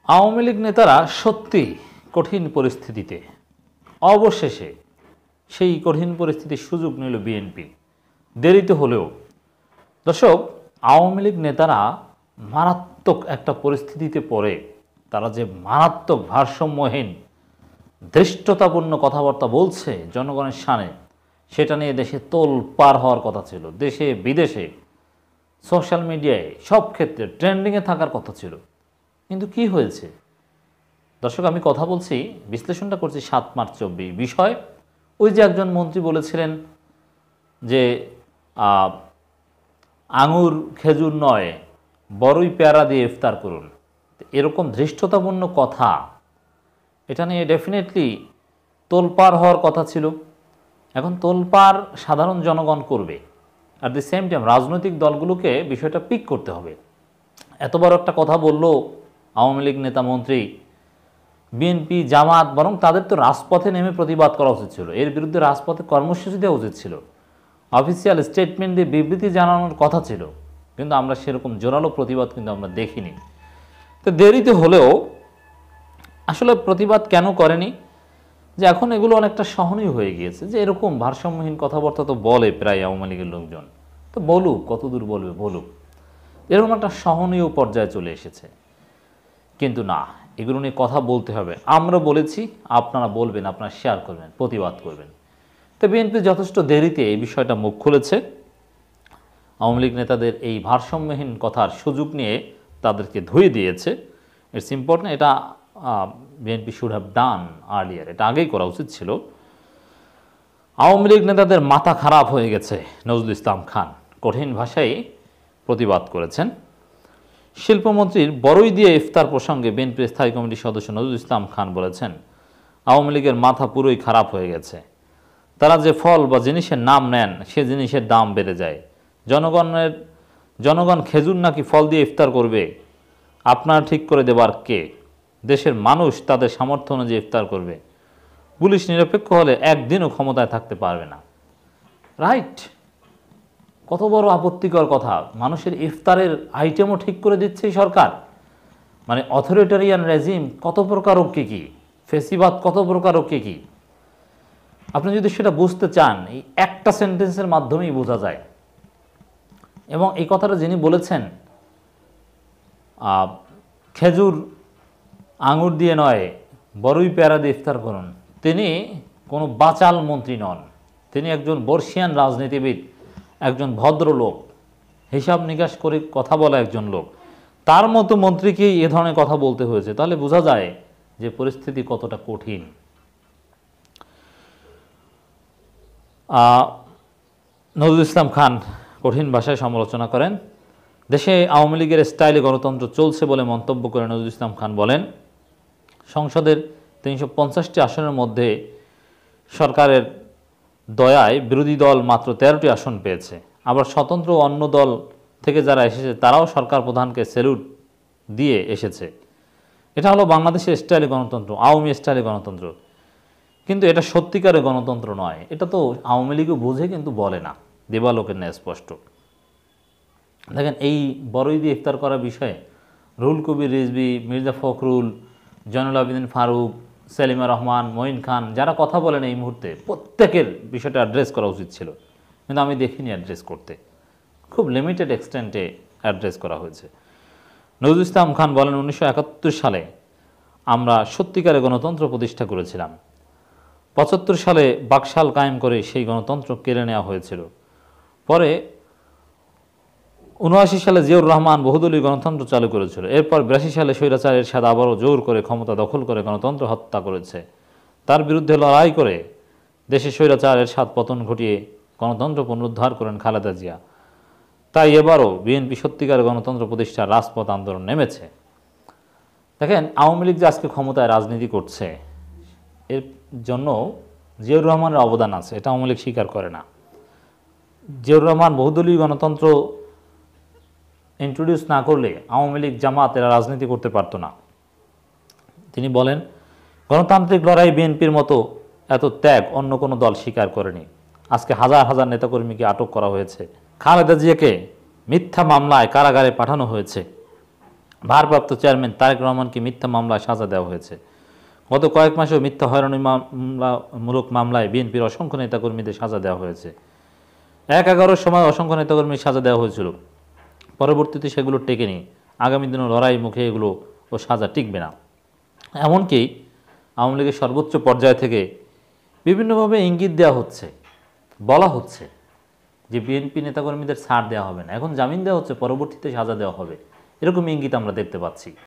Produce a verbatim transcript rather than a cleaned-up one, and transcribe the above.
আওয়ামী লীগ নেতারা সত্যি কঠিন পরিস্থিতিতে অবশেষে সেই কঠিন পরিস্থিতির সুযোগ নিল বিএনপি, দেরিতে হলেও। দর্শক, আওয়ামী লীগ নেতারা মারাত্মক একটা পরিস্থিতিতে পড়ে তারা যে মারাত্মক ভারসাম্যহীন ধৃষ্টতাপূর্ণ কথাবার্তা বলছে জনগণের সামনে, সেটা নিয়ে দেশে তোল পার হওয়ার কথা ছিল। দেশে বিদেশে সোশ্যাল মিডিয়ায় সব ক্ষেত্রে ট্রেন্ডিংয়ে থাকার কথা ছিল, কিন্তু কি হয়েছে? দর্শক, আমি কথা বলছি, বিশ্লেষণটা করছি সাত মার্চ চব্বিশ বিষয়। ওই যে একজন মন্ত্রী বলেছিলেন যে আঙুর খেজুর নয়, বড়ই পেয়ারা দিয়ে ইফতার করুন, এরকম ধৃষ্টতাপূর্ণ কথা, এটা নিয়ে ডেফিনেটলি তোলপাড় হওয়ার কথা ছিল। এখন তোলপাড় সাধারণ জনগণ করবে, অ্যাট দি সেম টাইম রাজনৈতিক দলগুলোকে বিষয়টা পিক করতে হবে। এত বড় একটা কথা বললো আওয়ামী লীগ নেতা মন্ত্রী, বিএনপি জামাত, বরং তাদের তো রাজপথে নেমে প্রতিবাদ করা উচিত ছিল, এর বিরুদ্ধে রাজপথে কর্মসূচি দেওয়া উচিত ছিল, অফিসিয়াল স্টেটমেন্ট দিয়ে বিবৃতি জানানোর কথা ছিল, কিন্তু আমরা সেরকম জোরালো প্রতিবাদ কিন্তু আমরা দেখিনি। তো দেরিতে হলেও আসলে প্রতিবাদ কেন করেনি? যে এখন এগুলো অনেকটা সহনীয় হয়ে গিয়েছে, যে এরকম ভারসাম্যহীন কথাবার্তা তো বলে প্রায় আওয়ামী লীগের লোকজন, তো বলুক, কতদূর বলবে বলুক, এরকম একটা সহনীয় পর্যায়ে চলে এসেছে। কিন্তু না, এগুলো নিয়ে কথা বলতে হবে। আমরা বলেছি, আপনারা বলবেন, আপনারা শেয়ার করবেন, প্রতিবাদ করবেন। তো বিএনপি যথেষ্ট দেরিতে এই বিষয়টা মুখ খুলেছে। আওয়ামী লীগ নেতাদের এই ভারসাম্যহীন কথার সুযোগ নিয়ে তাদেরকে ধুয়ে দিয়েছে। ইটস ইম্পর্টেন্ট, এটা BNP should have done earlier, এটা আগেই করা উচিত ছিল। আওয়ামী লীগ নেতাদের মাথা খারাপ হয়ে গেছে, নজরুল ইসলাম খান কঠিন ভাষায় প্রতিবাদ করেছেন। শিল্পমন্ত্রীর বড়ই দিয়ে ইফতার প্রসঙ্গে বিএনপির স্থায়ী কমিটির সদস্য নজরুল ইসলাম খান বলেছেন, আওয়ামী লীগের মাথা পুরোই খারাপ হয়ে গেছে। তারা যে ফল বা জিনিসের নাম নেন, সে জিনিসের দাম বেড়ে যায়। জনগণের জনগণ খেজুর নাকি ফল দিয়ে ইফতার করবে, আপনারা ঠিক করে দেবার কে? দেশের মানুষ তাদের সামর্থ্য অনুযায়ী ইফতার করবে। পুলিশ নিরপেক্ষ হলে একদিনও ক্ষমতায় থাকতে পারবে না। রাইট, কত বড় আপত্তিকর কথা। মানুষের ইফতারের আইটেমও ঠিক করে দিচ্ছে সরকার। মানে অথরিটারিয়ান রেজিম কত প্রকার ও কী কী, ফেসিবাদ কত প্রকার ও কী কী। আপনি যদি সেটা বুঝতে চান, এই একটা সেন্টেন্সের মাধ্যমেই বোঝা যায়। এবং এই কথাটা যিনি বলেছেন, খেজুর আঙুর দিয়ে নয়, বড়ই পেয়ারা দিয়ে ইফতার করুন, তিনি কোনো বাচাল মন্ত্রী নন, তিনি একজন বর্ষিয়ান রাজনীতিবিদ, একজন ভদ্রলোক, হিসাব নিকাশ করে কথা বলা একজন লোক। তার মতো মন্ত্রীকেই এ ধরনের কথা বলতে হয়েছে, তাহলে বোঝা যায় যে পরিস্থিতি কতটা কঠিন। নজরুল ইসলাম খান কঠিন ভাষায় সমালোচনা করেন। দেশে আওয়ামী লীগের স্টাইলে গণতন্ত্র চলছে বলে মন্তব্য করে নজরুল ইসলাম খান বলেন, সংসদের তিনশো পঞ্চাশটি আসনের মধ্যে সরকারের দয়ায় বিরোধী দল মাত্র তেরোটি আসন পেয়েছে। আবার স্বতন্ত্র অন্য দল থেকে যারা এসেছে তারাও সরকার প্রধানকে স্যালুট দিয়ে এসেছে। এটা হলো বাংলাদেশের স্টাইলে গণতন্ত্র, আওয়ামী স্টাইলে গণতন্ত্র। কিন্তু এটা সত্যিকারের গণতন্ত্র নয়। এটা তো আওয়ামী লীগও বোঝে, কিন্তু বলে না, দেবালোকের ন্যায় স্পষ্ট। দেখেন, এই বড়ই দিয়ে ইফতার করার বিষয়ে রুহুল কবির রিজভী, মির্জা ফখরুল, জয়নুল আবেদিন ফারুক, সেলিমা রহমান, মঈন খান যারা কথা বলেন এই মুহূর্তে, প্রত্যেকের বিষয়টা অ্যাড্রেস করা উচিত ছিল, কিন্তু আমি দেখিনি অ্যাড্রেস করতে। খুব লিমিটেড এক্সটেন্টে অ্যাড্রেস করা হয়েছে। নজরুল ইসলাম খান বলেন, উনিশশো একাত্তর সালে আমরা সত্যিকারে গণতন্ত্র প্রতিষ্ঠা করেছিলাম। পঁচাত্তর সালে বাকশাল কায়েম করে সেই গণতন্ত্র কেড়ে নেওয়া হয়েছিল। পরে উনআশি সালে জিয়াউর রহমান বহুদলীয় গণতন্ত্র চালু করেছিল। এরপর বিরাশি সালে স্বৈরাচার এরশাদ আবারও জোর করে ক্ষমতা দখল করে গণতন্ত্র হত্যা করেছে। তার বিরুদ্ধে লড়াই করে দেশে স্বৈরাচার এরশাদ পতন ঘটিয়ে গণতন্ত্র পুনরুদ্ধার করেন খালেদা জিয়া। তাই এবারও বিএনপি সত্যিকার গণতন্ত্র প্রতিষ্ঠার রাজপথ আন্দোলন নেমেছে। দেখেন, আওয়ামী লীগ যে আজকে ক্ষমতায় রাজনীতি করছে, এর জন্য জিয়াউর রহমানের অবদান আছে, এটা আওয়ামী লীগ স্বীকার করে না। জিয়াউর রহমান বহুদলীয় গণতন্ত্র ইন্ট্রোডিউস না করলে আওয়ামী লীগ জামাত এরা রাজনীতি করতে পারতো না। তিনি বলেন, গণতান্ত্রিক লড়াই বিএনপির মতো এত ত্যাগ অন্য কোনো দল স্বীকার করেনি। আজকে হাজার হাজার নেতাকর্মীকে আটক করা হয়েছে, খালেদা জিয়াকে মিথ্যা মামলায় কারাগারে পাঠানো হয়েছে। ভারপ্রাপ্ত চেয়ারম্যান তারেক রহমানকে মিথ্যা মামলায় সাজা দেওয়া হয়েছে। গত কয়েক মাসেও মিথ্যা হয়রানি মামলামূলক মামলায় বিএনপির অসংখ্য নেতাকর্মীদের সাজা দেওয়া হয়েছে। এক এগারোর সময় অসংখ্য নেতাকর্মীর সাজা দেওয়া হয়েছিল, পরবর্তীতে সেগুলো টেকেনি। আগামী দিনে লড়াই মুখে এগুলো ও সাজা টিকবে না। এমনকি আওয়ামী লীগের সর্বোচ্চ পর্যায় থেকে বিভিন্নভাবে ইঙ্গিত দেওয়া হচ্ছে, বলা হচ্ছে যে বিএনপি নেতাকর্মীদের ছাড় দেওয়া হবে না, এখন জামিন দেওয়া হচ্ছে, পরবর্তীতে সাজা দেওয়া হবে, এরকম ইঙ্গিত আমরা দেখতে পাচ্ছি।